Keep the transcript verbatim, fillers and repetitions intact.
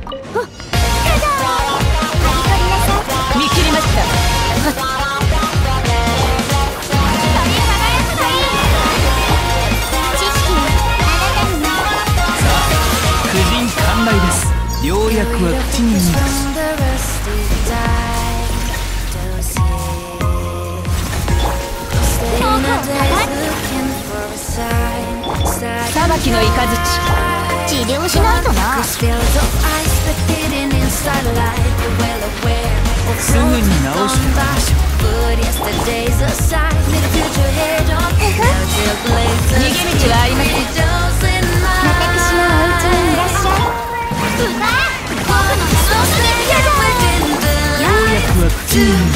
見切りました。婦人寛大です。良薬は口に逃がす。裁きの雷治療しないとな。すぐに治してあげましょう。逃げ道はありません。 私のお家にいらっしゃい。僕の理想のようやくは口に